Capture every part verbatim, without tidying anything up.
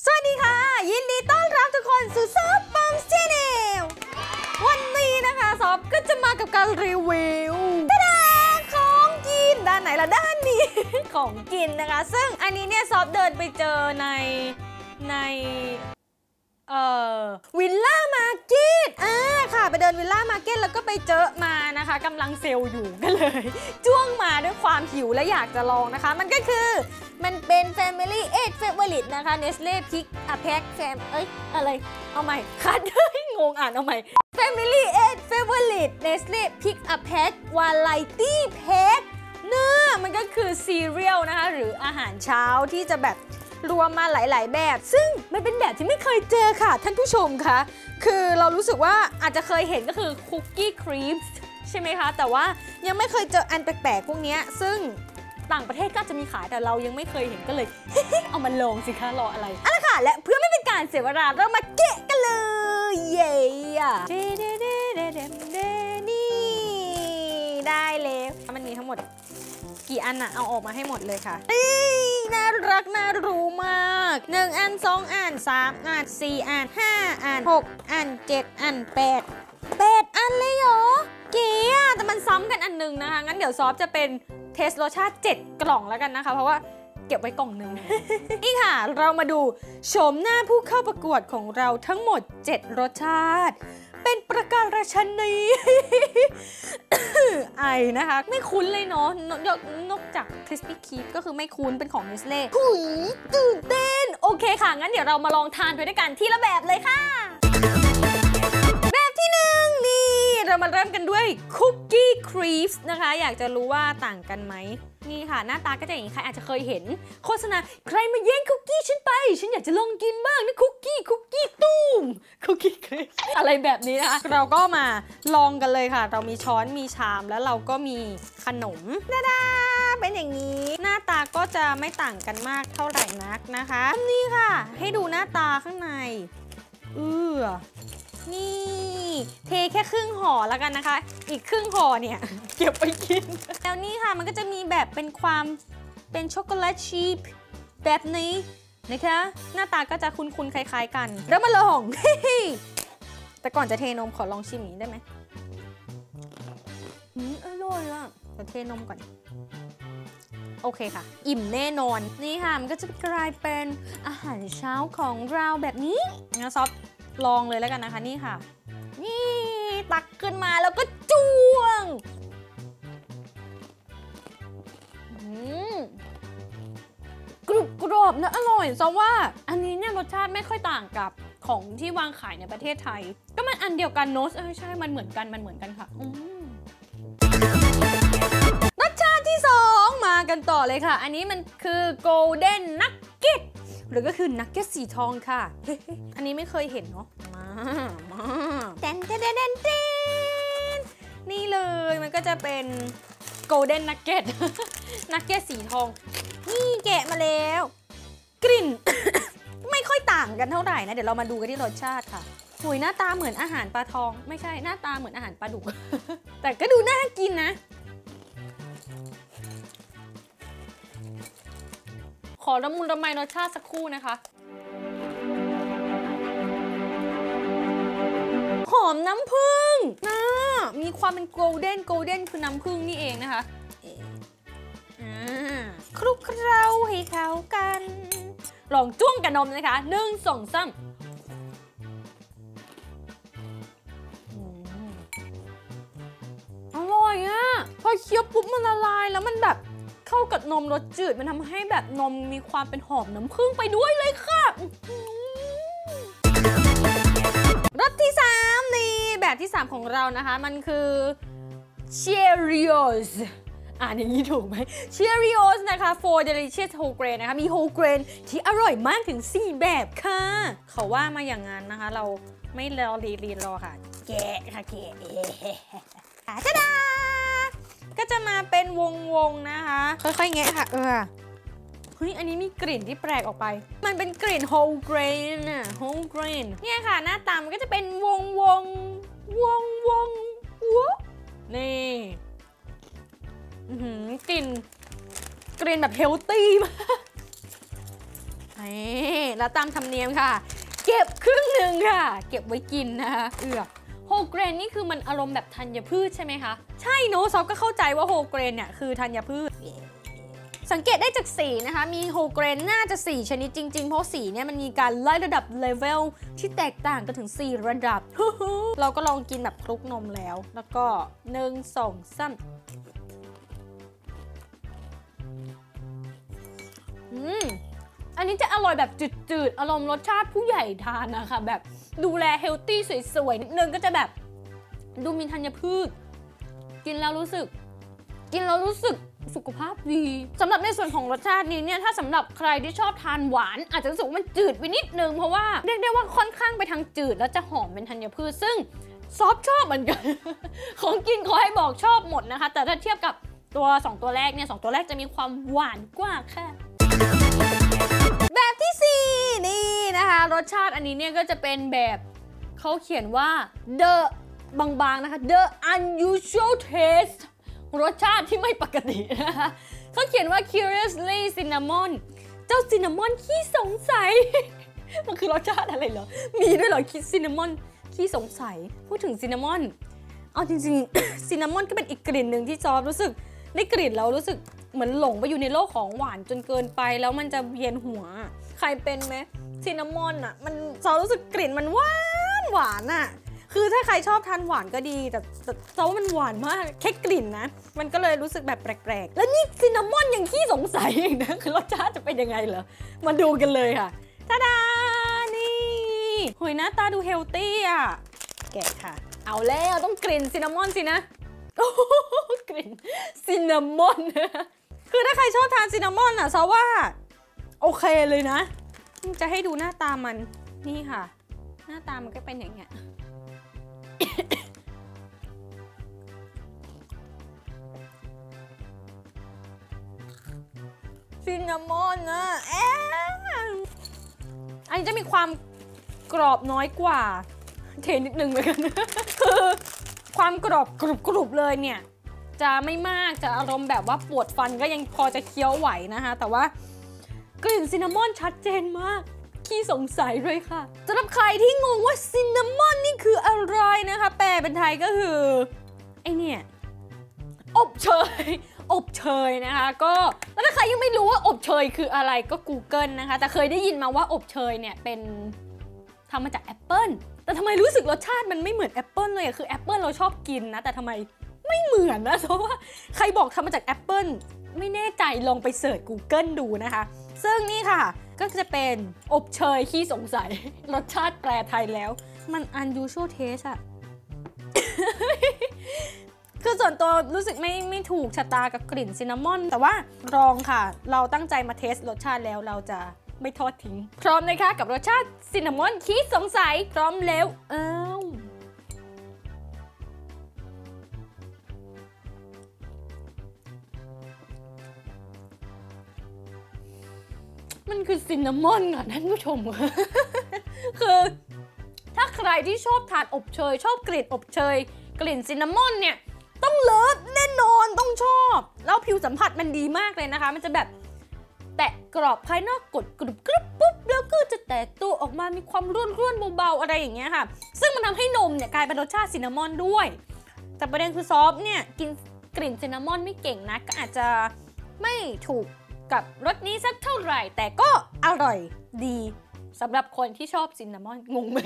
สวัสดีค่ะยินดีต้อนรับทุกคนสู่ซอฟต์บังชาแนลวันนี้นะคะซอฟก็จะมากับการรีวิวตะดาของกินด้านไหนล่ะด้านนี้ ของกินนะคะซึ่งอันนี้เนี่ยซอฟเดินไปเจอในในเอ่อวิลล่ามาร์เก็ตอ่าค่ะไปเดินวิลล่ามาร์เก็ตแล้วก็ไปเจอมานะคะกำลังเซลล์อยู่ก็เลย จ้วงมาด้วยความหิวและอยากจะลองนะคะมันก็คือมันเป็น Family เอ็ด Favorite นะคะ Nestle Pick a Pack Fam เอ้ยอะไรเอาใหม่คัด งงอ่านเอาใหม่ Family เอ็ด Favorite Nestle Pick a Pack Variety Pack เนื้อมันก็คือซีเรียลนะคะหรืออาหารเช้าที่จะแบบรวมมาหลายๆแบบซึ่งมันเป็นแบบที่ไม่เคยเจอค่ะท่านผู้ชมคะคือเรารู้สึกว่าอาจจะเคยเห็นก็คือคุกกี้ครีมใช่ไหมคะแต่ว่ายังไม่เคยเจออันแปลกๆพวกนี้ซึ่งต่างประเทศก็จะมีขายแต่เรายังไม่เคยเห็นก็เลย เอามาลองสิคะรออะไรอ่ะค่ะและเพื่อไม่เป็นการเสียเวลาเรามาเกะกันเลยเย้เดเดเดเดเดเดนี่ได้เลยมันมีทั้งหมดกี่อันอะเอาออกมาให้หมดเลยค่ะน่ารักน่ารู้มากหนึ่งอันสองอันสามอันสี่อันห้าอันหกอันเจ็ดอันแปดแปดอันเลยเหรอเก๋อะแต่มันซ้ำกันอันนึงนะคะงั้นเดี๋ยวซอฟจะเป็นเทสรสชาติเจ็ดกล่องแล้วกันนะคะเพราะว่าเก็บไว้กล่องหนึ่ง นี่ค่ะเรามาดูโฉมหน้าผู้เข้าประกวดของเราทั้งหมดเจ็ดรสชาติเป็นประการชนีไอนะคะไม่คุ้นเลยเนาะนอกจาก Crispy Keep ก็คือไม่คุ้นเป็นของ Nestle หุยตื่นเต้นโอเคค่ะงั้นเดี๋ยวเรามาลองทานไปด้วยกันทีละแบบเลยค่ะแบบที่หนึ่งนี่เรามาเริ่มกันด้วยคุกกี้ครีปส์นะคะอยากจะรู้ว่าต่างกันไหมนี่ค่ะหน้าตาก็จะอย่างนี้ใครอาจจะเคยเห็นโฆษณาใครมาแย่งคุกกี้ฉันไปฉันอยากจะลองกินบ้างนะคุกกี้คุกกี้ตุ้มคุกกี้ครีปอะไรแบบนี้นะคะเราก็มาลองกันเลยค่ะเรามีช้อนมีชามแล้วเราก็มีขนมดาดาเป็นอย่างนี้หน้าตาก็จะไม่ต่างกันมากเท่าไหร่นักนะคะนี่ค่ะให้ดูหน้าตาข้างในเออนี่เทแค่ครึ่งห่อแล้วกันนะคะอีกครึ่งห่อเนี่ยเก็บไปกินแล้วนี่ค่ะมันก็จะมีแบบเป็นความเป็นช็อกโกแลตชีพแบบนี้นะคะหน้าตาก็จะคุ้นๆคล้ายๆกันแล้วมาลอง แต่ก่อนจะเทนมขอลองชิมนี้ได้ไหมอืมอร่อยอ่ะจะเทนมก่อนโอเคค่ะอิ่มแน่นอนนี่ค่ะมันก็จะกลายเป็นอาหารเช้าของเราแบบนี้งั้นซอฟลองเลยแล้วกันนะคะนี่ค่ะนี่ตักขึ้นมาแล้วก็จ้วงกรุบกรอบนะอร่อยซะว่าอันนี้เนี่ยรสชาติไม่ค่อยต่างกับของที่วางขายในประเทศไทยก็มันอันเดียวกันโน้ตใช่มันเหมือนกันมันเหมือนกันค่ะรสชาติที่สองมากันต่อเลยค่ะอันนี้มันคือ Golden Nugget หรือก็คือนักเก็ตสีทองค่ะ อันนี้ไม่เคยเห็นเนาะมามาแดนแดนแดนแดนนี่เลยมันก็จะเป็นโกลเด้นนักเก็ตนักเก็ตสีทองนี่แกะมาแล้วกลิ่น ไม่ค่อยต่างกันเท่าไหร่นะเดี๋ยวเรามาดูกันที่รสชาติค่ะหุยหน้าตาเหมือนอาหารปลาทองไม่ใช่หน้าตาเหมือนอาหารปลาดุก แต่ก็ดูน่ากินนะขอละมุนละไมรสชาติสักครู่นะคะหอมน้ำผึ้งนะมีความเป็นโกลเด้นโกลเด้นคือน้ำผึ้งนี่เองนะคะคลุกเคล้าให้เข้ากันลองจ้วงกับนมนะคะหนึ่งสองสามอร่อยอ่ะพอเคี้ยวปุ๊บมันละลายแล้วมันแบบเข้ากับนมรสจืดมันทำให้แบบนมมีความเป็นหอมน้ำผึ้งไปด้วยเลยค่ะรสที่สามนี่แบบที่สามของเรานะคะมันคือ Cheerios อ่านอย่างนี้ถูกไหม Cheerios นะคะ four delicious whole grain นะคะมี whole grain ที่อร่อยมากถึงสี่แบบค่ะเขาว่ามาอย่างนั้นนะคะเราไม่รอรีรีรอค่ะแกะค่ะแกะอ่ะจ้าดาก็จะมาเป็นวงวงนะคะค่อยๆแงะค่ะเออเฮ้ยอันนี้มีกลิ่นที่แปลกออกไปมันเป็นกลิ่น whole grain อะ whole grain เนี่ยค่ะหน้าตามันก็จะเป็นวงวงวงวงวงนี่กลิ่นกลิ่นแบบเฮลตี้มากแล้วตามธรรมเนียมค่ะเก็บครึ่งหนึ่งค่ะเก็บไว้กินนะคะเอือกโฮเกรนนี่คือมันอารมณ์แบบธัญพืชใช่ไหมคะใช่เนอะซอฟก็เข้าใจว่าโฮเกรนเนี่ยคือธัญพืชสังเกตได้จากสีนะคะมีโฮเกรนน่าจะสี่ชนิดจริงๆเพราะสีเนี่ยมันมีการไล่ระดับเลเวลที่แตกต่างกันถึงสี่ระดับ เราก็ลองกินแบบคลุกนมแล้วแล้วก็หนึ่งสองสามอืมอันนี้จะอร่อยแบบจืดๆอารมณ์รสชาติผู้ใหญ่ทานนะคะแบบดูแลเฮลตี้สวยๆนิดนึงก็จะแบบดูมีธัญพืชกินแล้วรู้สึกกินแล้วรู้สึกสุขภาพดีสำหรับในส่วนของรสชาตินี้เนี่ยถ้าสำหรับใครที่ชอบทานหวานอาจจะรู้สึกว่ามันจืดไปนิดนึงเพราะว่าเรียกได้ว่าค่อนข้างไปทางจืดแล้วจะหอมเป็นธัญพืชซึ่งซอฟชอบเหมือนกัน ของกินขอให้บอกชอบหมดนะคะแต่ถ้าเทียบกับตัวสองตัวแรกเนี่ยสองตัวแรกจะมีความหวานกว่าค่ะแบบที่สี่นี่นะคะรสชาติอันนี้เนี่ยก็จะเป็นแบบเขาเขียนว่า the บางๆนะคะ the unusual taste รสชาติที่ไม่ปกตินะคะเขาเขียนว่า curiously cinnamon เจ้าซินนามอนขี้สงสัย มันคือรสชาติอะไรเหรอมีด้วยเหรอคิดซินนามอนขี้สงสัยพูดถึงซินนามอนเอาจริงๆ ซินนามอนก็เป็นอีกกลิ่นหนึ่งที่ซอฟรู้สึกได้กลิ่นแล้วรู้สึกเหมือนหลงไปอยู่ในโลกของหวานจนเกินไปแล้วมันจะเวียนหัวใครเป็นไหมซินนามอนอ่ะมันซอรู้สึกกลิ่นมันหวานหวานอ่ะคือถ้าใครชอบทานหวานก็ดีแต่แต่ซอว่ามันหวานมากแค่กลิ่นนะมันก็เลยรู้สึกแบบแปลกๆแล้วนี่ซินนามอนยังขี้สงสัยเองนะคือรสชาติจะเป็นยังไงเหรอมาดูกันเลยค่ะทาดานี่หุยหน้าตาดูเฮลตี้อ่ะแกะค่ะเอาแล้วต้องกลิ่นซินนามอนสินะกลิ่นซินนามอนคือถ้าใครชอบทานซินนามอนอ่ะซอว่าโอเคเลยนะจะให้ดูหน้าตามันนี่ค่ะหน้าตามันก็เป็นอย่างเงี้ย ซินนามอนนะเอ๊ะอันนี้จะมีความกรอบน้อยกว่าเทนิดนึงเหมือนกัน คือความกรอบกรุบๆเลยเนี่ยจะไม่มากจะอารมณ์แบบว่าปวดฟันก็ยังพอจะเคี้ยวไหวนะคะแต่ว่ากลิ่นซินนามอนชัดเจนมากขี้สงสัยด้วยค่ะสำหรับใครที่งงว่าซินนามอนนี่คืออะไรนะคะแปลเป็นไทยก็คือไอเนี่ยอบเชยอบเชยนะคะก็แล้วถ้าใครยังไม่รู้ว่าอบเชยคืออะไรก็ Google นะคะแต่เคยได้ยินมาว่าอบเชยเนี่ยเป็นทำมาจากแอปเปิ้ลแต่ทำไมรู้สึกรสชาติมันไม่เหมือนแอปเปิ้ลเลยอะคือแอปเปิ้ลเราชอบกินนะแต่ทำไมไม่เหมือนนะเพราะว่าใครบอกทำมาจากแอปเปิ้ลไม่แน่ใจลองไปเสิร์ช Google ดูนะคะซึ่งนี่ค่ะก็จะเป็นอบเชยขี้สงสัยรสชาติแปลไทยแล้วมัน unusual taste อะ คือส่วนตัวรู้สึกไม่ไม่ถูกชะตากับกลิ่นซินนามอนแต่ว่าลองค่ะเราตั้งใจมาเทสรสชาติแล้วเราจะไม่ทอดทิ้งพร้อมนะคะกับรสชาติซินนามอนขี้สงสัยพร้อมแล้วอ้าวมันคือซินนามอนค่ะท่านผู้ชม คือถ้าใครที่ชอบทานอบเชยชอบกลิ่นอบเชยกลิ่นซินนามอนเนี่ยต้องเลิฟแน่นอนต้องชอบแล้วผิวสัมผัสมันดีมากเลยนะคะมันจะแบบแตะกรอบภายนอกกดกรุบกรุบปุ๊บแล้วก็จะแตกตัวออกมามีความร่วนร่วนเบาๆอะไรอย่างเงี้ยค่ะซึ่งมันทำให้นมเนี่ยกลายเป็นรสชาติซินนามอนด้วยแต่ประเด็นคือซอฟเนี่ยกินกลิ่นซินนามอนไม่เก่งนะก็อาจจะไม่ถูกกับรสนี้สักเท่าไหร่แต่ก็อร่อยดีสำหรับคนที่ชอบซินนามอนงงไหม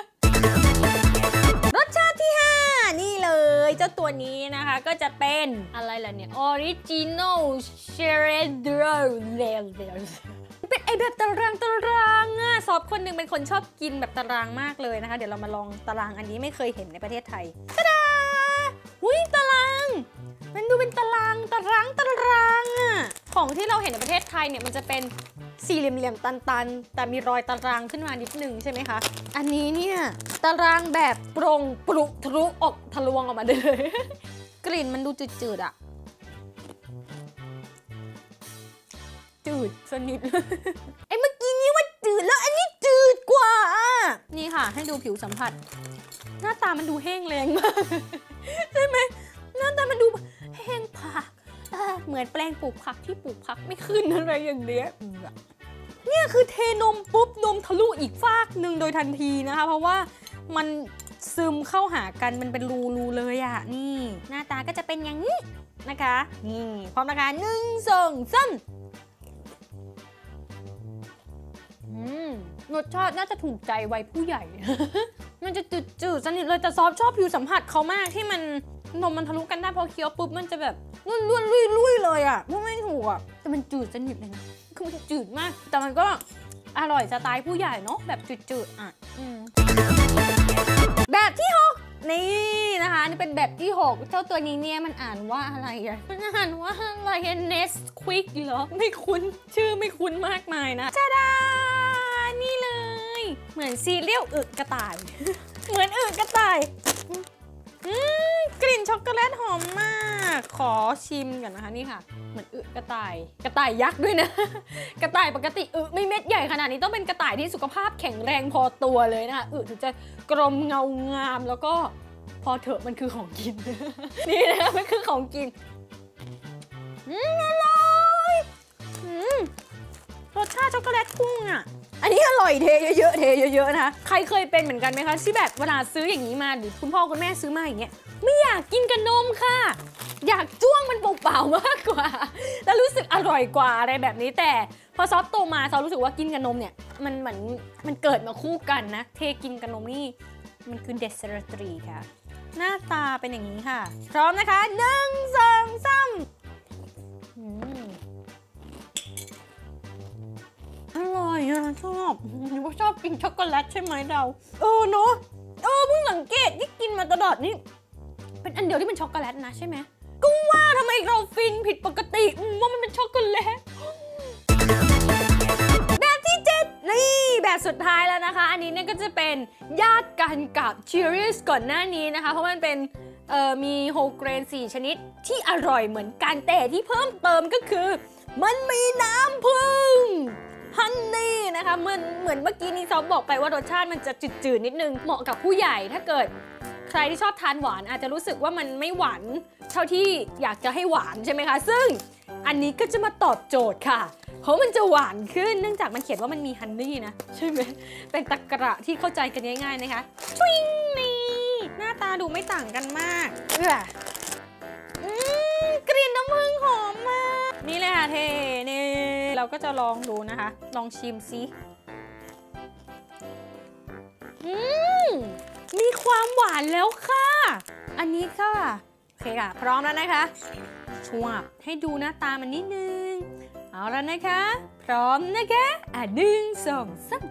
รสชาติที่ห้านี่เลยเจ้าตัวนี้นะคะก็จะเป็นอะไรล่ะเนี่ย Original Shredder เป็นไอแบบตารางตารางอะซอฟคนหนึ่งเป็นคนชอบกินแบบตารางมากเลยนะคะเดี๋ยวเรามาลองตารางอันนี้ไม่เคยเห็นในประเทศไทยตาดาหุ้ยตารางมันดูเป็นตารางตารางตารางอะของที่เราเห็นในประเทศไทยเนี่ยมันจะเป็นสี่เหลี่ยมๆตันๆแต่มีรอยตารางขึ้นมานิดนึงใช่ไหมคะอันนี้เนี่ยตารางแบบโปร่งปรุทะลุออกทะลวงออกมาเลย กลิ่นมันดูจืดๆอะจืดสนิท ไอ้เมื่อกี้นี้ว่าจืดแล้วอันนี้จืดกว่าอ่ะนี่ค่ะให้ดูผิวสัมผัสหน้าตามันดูแห้งแรงมาก ใช่ไหมหน้าตามันดูแห้งผักเหมือนแปลงปลูกผักที่ปลูกผักไม่ขึ้นอะไรอย่างเนี้ยเนี่ยคือเทนมปุ๊บนมทะลุอีกฟากหนึ่งโดยทันทีนะคะเพราะว่ามันซึมเข้าหากันมันเป็นรูๆเลยอ่ะนี่หน้าตาก็จะเป็นอย่างนี้นะคะนี่พร้อมนะคะหนึ่งสองสามรสชาติน่าจะถูกใจวัยผู้ใหญ่ มันจะจืดๆสนิทเลยแต่ซอฟชอบผิวสัมผัสเขามากที่มันนมมันทะลุกันได้พอเคี้ยวปุ๊บมันจะแบบล้วนๆลุยๆเลยอ่ะพูดไม่ถูกอ่ะแต่มันจืดสนิทเลยนะคือมันจืดมากแต่มันก็อร่อยสไตล์ผู้ใหญ่เนาะแบบจืดๆอ่ะแบบที่หกนี่นะคะนี่เป็นแบบที่หกเจ้าตัวนี้เนี่ยมันอ่านว่าอะไรอ่ะมันอ่านว่าอะไร Nesquik เหรอไม่คุ้นชื่อไม่คุ้นมากมายนะจ้าดานี่เลยเหมือนซีเรียลอึกระต่าย เหมือนอึกระต่ายกลิ่นช็อกโกแลตหอมมากขอชิมก่อนนะคะนี่ค่ะเหมือนอึกระต่ายกระต่ายยักษ์ด้วยนะ กระต่ายปกติอึไม่เม็ดใหญ่ขนาดนี้ต้องเป็นกระต่ายที่สุขภาพแข็งแรงพอตัวเลยนะคะอึถึงจะกลมเงางามแล้วก็พอเถอะมันคือของกิน นี่นะมันคือของกินอืมอร่อยอืมรสชาติช็อกโกแลตกุ้งอ่ะอันนี้อร่อยเทเยอะๆเทเยอะๆนะคะใครเคยเป็นเหมือนกันไหมคะที่แบบเวลาซื้ออย่างนี้มาหรือคุณพ่อคุณแม่ซื้อมาอย่างเงี้ยไม่อยากกินกับนมค่ะอยากจ้วงมันเปล่าๆมากกว่าแล้วรู้สึกอร่อยกว่าอะไรแบบนี้แต่พอซอฟโตมาซอฟรู้สึกว่ากินกับนมเนี่ยมันเหมือนมันเกิดมาคู่กันนะเทกินกับนมนี่มันคือเดสเซอร์ตรีค่ะหน้าตาเป็นอย่างนี้ค่ะพร้อมนะคะหนึ่งสองสามอร่อยอ่ะชอบนึกว่าชอบกินช็อกโกแลตใช่ไหมเราเออเนาะเออเพิ่งสังเกตที่กินมาตลอดนี่เป็นอันเดียวที่เป็นช็อกโกแลตนะใช่ไหมก็ว่าทำไมเราฟินผิดปกติว่ามันเป็นช็อกโกแลตแบบที่เจ็ดนี่แบบสุดท้ายแล้วนะคะอันนี้เนี่ยก็จะเป็นญาติกันกับ Cheerios ก่อนหน้านี้นะคะเพราะมันเป็นเอ่อมีโฮลเกรนสี่ชนิดที่อร่อยเหมือนกันแต่ที่เพิ่มเติมก็คือมันมีน้ำผึ้งฮันนี่นะคะเหมือนเหมือนเมื่อกี้นี้ซอฟบอกไปว่ารสชาติมันจะจืดๆนิดนึงเหมาะกับผู้ใหญ่ถ้าเกิดใครที่ชอบทานหวานอาจจะรู้สึกว่ามันไม่หวานเท่าที่อยากจะให้หวานใช่ไหมคะซึ่งอันนี้ก็จะมาตอบโจทย์ค่ะเพราะมันจะหวานขึ้นเนื่องจากมันเขียนว่ามันมีฮันนี่นะใช่ไหมเป็นตะกระที่เข้าใจกันง่ายๆนะคะชวิงนี่หน้าตาดูไม่ต่างกันมากเออกลิ่นน้ำผึ้งหอมมากนี่เลยค่ะเทนี่เราก็จะลองดูนะคะลองชิมซิอืมมีความหวานแล้วค่ะอันนี้ค่ะโอเคค่ะพร้อมแล้วนะคะชวบให้ดูหน้าตามันนิดนึงเอาแล้วนะคะพร้อมนะคะอ่ะหนึ่งสองสาม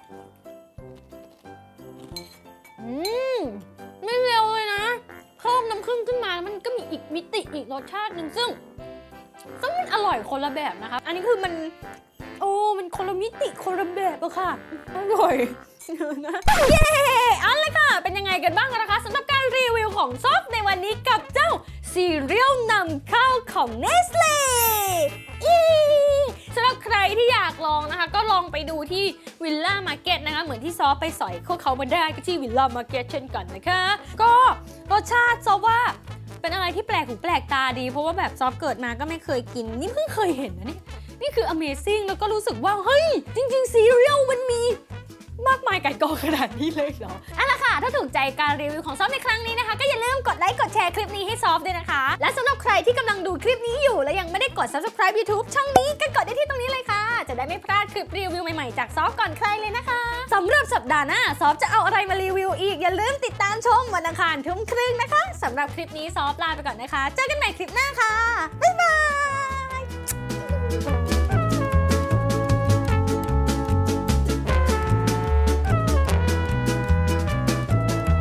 อืมไม่เร็วเลยนะเพิ่มน้ำผึ้งขึ้นมามันก็มีอีกมิติอีกรสชาติหนึ่งซึ่งซึ่งมันอร่อยคนละแบบนะคะอันนี้คือมันโอ้มันคนละมิติคนละแบบอะค่ะอร่อยนะเย้เอาเลยค่ะเป็นยังไงกันบ้างนะคะสำหรับการรีวิวของซอฟในวันนี้กับเจ้าซีเรียลนำเข้าของ Nestle สำหรับใครที่อยากลองนะคะก็ลองไปดูที่วิลล่ามาร์เก็ตนะคะเหมือนที่ซอฟไปสอยพวกเขามาได้ก็ที่วิลล่ามาร์เก็ตเช่นกันนะคะก็รสชาติซอฟว่าเป็นอะไรที่แปลกหูแปลกตาดีเพราะว่าแบบซอฟเกิดมาก็ไม่เคยกินนี่เพิ่งเคยเห็นนะนี่นี่คือ Amazing แล้วก็รู้สึกว่าเฮ้ยจริงๆซีเรียลมันมีมากมายไก่กองขนาดนี้เลยเหรอเอาล่ะค่ะถ้าถูกใจการรีวิวของซอฟในครั้งนี้นะคะก็อย่าลืมกดไลค์กดแชร์คลิปนี้ให้ซอฟด้วยนะคะและสำหรับใครที่กำลังดูคลิปนี้อยู่และยังไม่ได้กด ซับสไครบ์ ยูทูบ ช่องนี้ก็กดได้ที่ตรงนี้เลยค่ะจะได้ไม่พลาดคลิปรีวิวใหม่ๆจากซอฟก่อนใครเลยนะคะสำหรับสัปดาห์หน้าซอฟจะเอาอะไรมารีวิวอีกอย่าลืมติดตามชมวันอังคารทุ่มครึ่งนะคะสำหรับคลิปนี้ซอฟลาไปก่อนนะคะเจอกันใหม่คลิปหน้าค่ะบ๊ายบาย